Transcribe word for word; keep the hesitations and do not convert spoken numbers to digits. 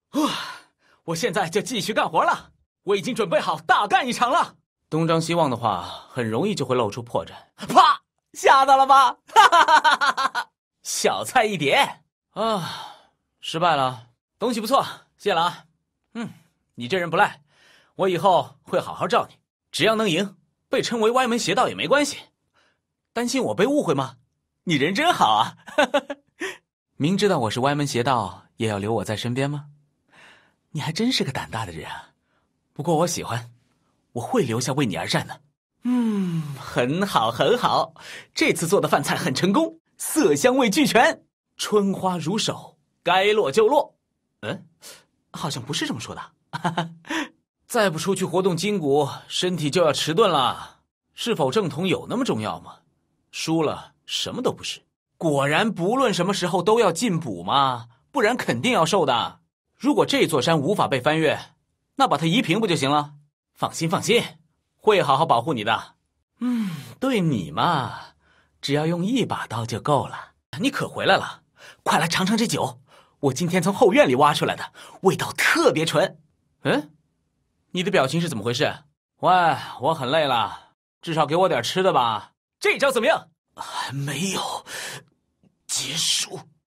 哇！我现在就继续干活了，我已经准备好大干一场了。东张西望的话，很容易就会露出破绽。啪！吓到了吧？哈哈哈哈哈哈！小菜一碟啊，失败了。东西不错，谢了啊。嗯，你这人不赖，我以后会好好照你。只要能赢，被称为歪门邪道也没关系。担心我被误会吗？你人真好啊！明知道我是歪门邪道，也要留我在身边吗？你还真是个胆大的人啊！不过我喜欢，我会留下为你而战的。嗯，很好很好，这次做的饭菜很成功，色香味俱全，春花如手，该落就落。嗯，好像不是这么说的。再不出去活动筋骨，身体就要迟钝了。是否正统有那么重要吗？输了什么都不是。果然不论什么时候都要进补嘛，不然肯定要瘦的。如果这座山无法被翻越，那把它移平不就行了？放心放心，会好好保护你的。嗯，对你嘛，只要用一把刀就够了。你可回来了，快来尝尝这酒，我今天从后院里挖出来的，味道特别纯。嗯，你的表情是怎么回事？喂，我很累了，至少给我点吃的吧。这招怎么样？还没有结束。